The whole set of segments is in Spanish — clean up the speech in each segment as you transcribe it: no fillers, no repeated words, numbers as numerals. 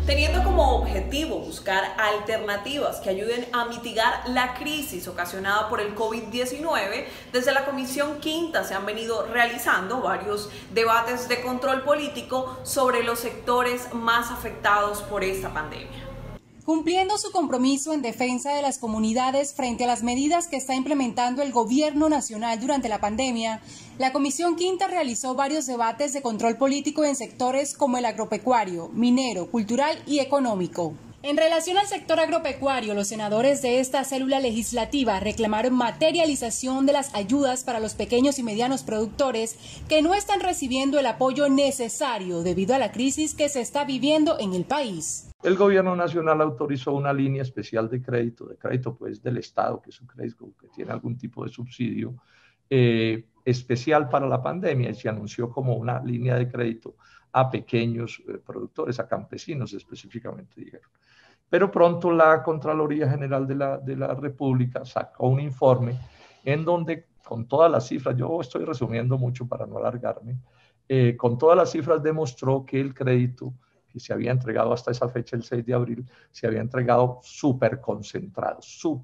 teniendo como objetivo buscar alternativas que ayuden a mitigar la crisis ocasionada por el COVID-19. Desde la Comisión Quinta se han venido realizando varios debates de control político sobre los sectores más afectados por esta pandemia. Cumpliendo su compromiso en defensa de las comunidades frente a las medidas que está implementando el Gobierno Nacional durante la pandemia, la Comisión Quinta realizó varios debates de control político en sectores como el agropecuario, minero, cultural y económico. En relación al sector agropecuario, los senadores de esta célula legislativa reclamaron materialización de las ayudas para los pequeños y medianos productores que no están recibiendo el apoyo necesario debido a la crisis que se está viviendo en el país. El gobierno nacional autorizó una línea especial de crédito pues del Estado, que es un crédito que tiene algún tipo de subsidio especial para la pandemia, y se anunció como una línea de crédito a pequeños productores, a campesinos específicamente, dijeron. Pero pronto la Contraloría General de la República sacó un informe en donde, con todas las cifras, yo estoy resumiendo mucho para no alargarme, con todas las cifras demostró que el crédito que se había entregado hasta esa fecha, el 6 de abril, se había entregado súper concentrado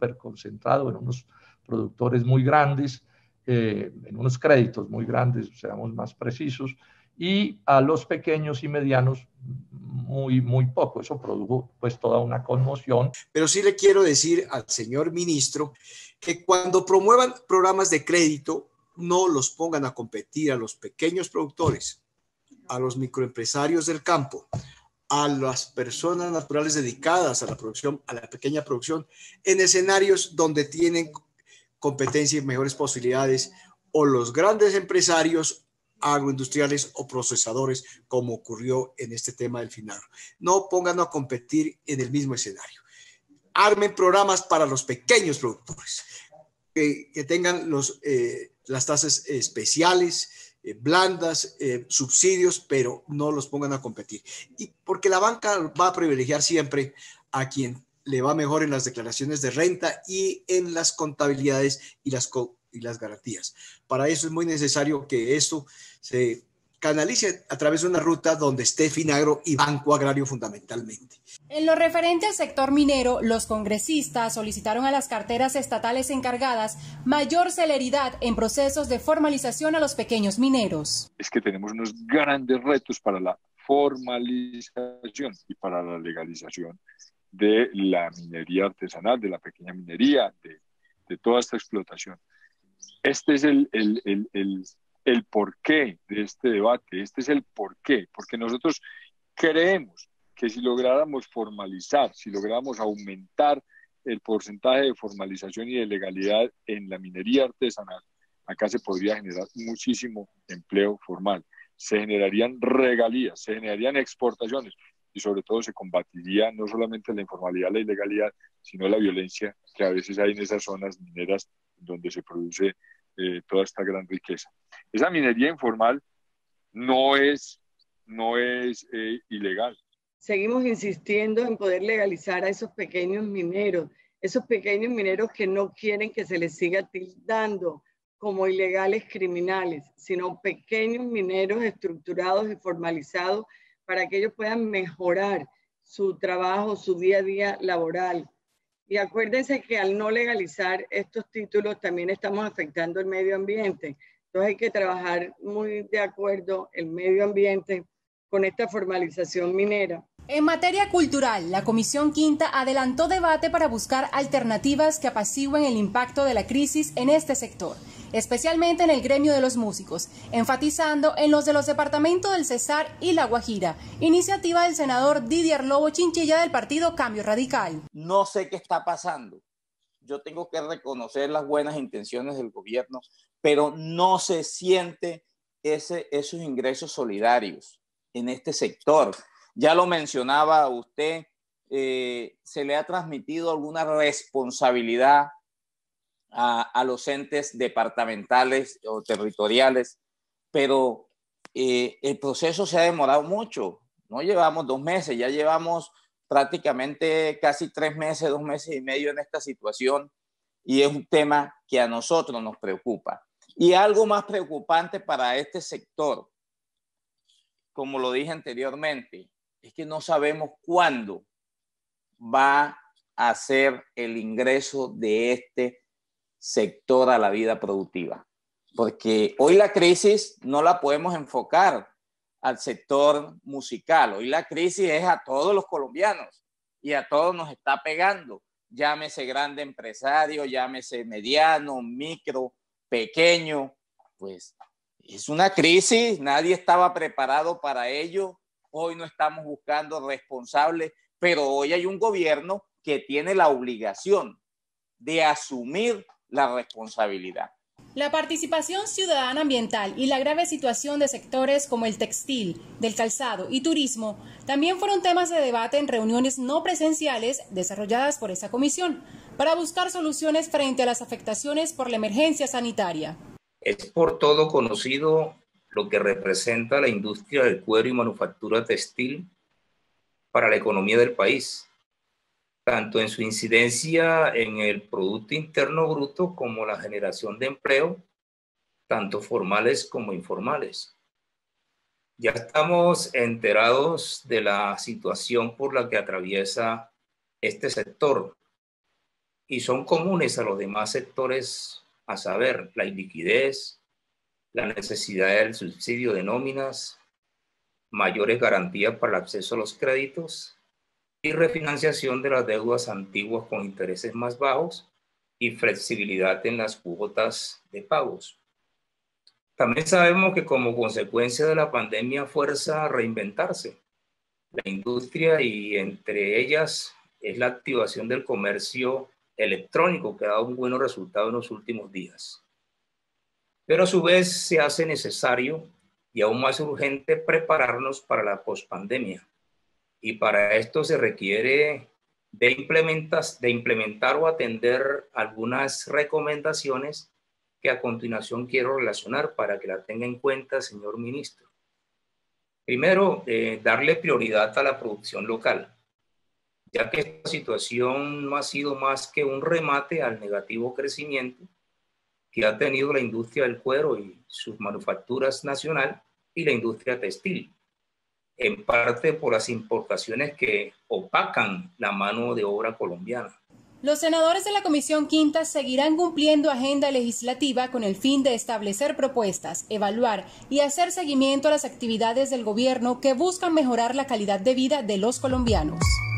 en unos productores muy grandes, en unos créditos muy grandes, seamos más precisos, y a los pequeños y medianos muy poco. Eso produjo pues toda una conmoción. Pero sí le quiero decir al señor ministro que cuando promuevan programas de crédito, no los pongan a competir a los pequeños productores, a los microempresarios del campo, a las personas naturales dedicadas a la producción, a la pequeña producción, en escenarios donde tienen competencia y mejores posibilidades, o los grandes empresarios agroindustriales o procesadores, como ocurrió en este tema del Finagro. No pongan a competir en el mismo escenario. Armen programas para los pequeños productores, que tengan las tasas especiales, blandas, subsidios, pero no los pongan a competir. Y porque la banca va a privilegiar siempre a quien le va mejor en las declaraciones de renta y en las contabilidades y las garantías. Para eso es muy necesario que esto se canalice a través de una ruta donde esté Finagro y Banco Agrario fundamentalmente. En lo referente al sector minero, los congresistas solicitaron a las carteras estatales encargadas mayor celeridad en procesos de formalización a los pequeños mineros. Es que tenemos unos grandes retos para la formalización y para la legalización de la minería artesanal, de la pequeña minería, de toda esta explotación. Este es el porqué de este debate, este es el porqué, porque nosotros creemos que si lográramos formalizar, si lográramos aumentar el porcentaje de formalización y de legalidad en la minería artesanal, acá se podría generar muchísimo empleo formal, se generarían regalías, se generarían exportaciones y sobre todo se combatiría no solamente la informalidad, la ilegalidad, sino la violencia que a veces hay en esas zonas mineras donde se produce toda esta gran riqueza. Esa minería informal no es ilegal. Seguimos insistiendo en poder legalizar a esos pequeños mineros que no quieren que se les siga tildando como ilegales criminales, sino pequeños mineros estructurados y formalizados para que ellos puedan mejorar su trabajo, su día a día laboral. Y acuérdense que al no legalizar estos títulos también estamos afectando el medio ambiente. Entonces hay que trabajar muy de acuerdo el medio ambiente con esta formalización minera. En materia cultural, la Comisión Quinta adelantó debate para buscar alternativas que apacigüen el impacto de la crisis en este sector, especialmente en el gremio de los músicos, enfatizando en los de los departamentos del Cesar y La Guajira, iniciativa del senador Didier Lobo Chinchilla del partido Cambio Radical. No sé qué está pasando. Yo tengo que reconocer las buenas intenciones del gobierno, pero no se siente esos ingresos solidarios en este sector. Ya lo mencionaba usted, se le ha transmitido alguna responsabilidad a los entes departamentales o territoriales, pero el proceso se ha demorado mucho. No llevamos 2 meses, ya llevamos prácticamente casi 3 meses, 2 meses y medio en esta situación, y es un tema que a nosotros nos preocupa. Y algo más preocupante para este sector, como lo dije anteriormente, es que no sabemos cuándo va a ser el ingreso de este sector a la vida productiva. Porque hoy la crisis no la podemos enfocar al sector musical. Hoy la crisis es a todos los colombianos y a todos nos está pegando. Llámese grande empresario, llámese mediano, micro, pequeño. Pues es una crisis, nadie estaba preparado para ello. Hoy no estamos buscando responsables, pero hoy hay un gobierno que tiene la obligación de asumir la responsabilidad. La participación ciudadana ambiental y la grave situación de sectores como el textil, del calzado y turismo también fueron temas de debate en reuniones no presenciales desarrolladas por esa comisión para buscar soluciones frente a las afectaciones por la emergencia sanitaria. Es por todo conocido lo que representa la industria del cuero y manufactura textil para la economía del país, tanto en su incidencia en el Producto Interno Bruto como la generación de empleo, tanto formales como informales. Ya estamos enterados de la situación por la que atraviesa este sector y son comunes a los demás sectores, a saber, la iliquidez, la necesidad del subsidio de nóminas, mayores garantías para el acceso a los créditos y refinanciación de las deudas antiguas con intereses más bajos y flexibilidad en las cuotas de pagos. También sabemos que como consecuencia de la pandemia fuerza a reinventarse la industria y entre ellas es la activación del comercio electrónico que ha dado un buen resultado en los últimos días. Pero a su vez se hace necesario y aún más urgente prepararnos para la pospandemia. Y para esto se requiere de implementar o atender algunas recomendaciones que a continuación quiero relacionar para que la tenga en cuenta, señor ministro. Primero, darle prioridad a la producción local, ya que esta situación no ha sido más que un remate al negativo crecimiento que ha tenido la industria del cuero y sus manufacturas nacional y la industria textil, en parte por las importaciones que opacan la mano de obra colombiana. Los senadores de la Comisión Quinta seguirán cumpliendo agenda legislativa con el fin de establecer propuestas, evaluar y hacer seguimiento a las actividades del gobierno que buscan mejorar la calidad de vida de los colombianos.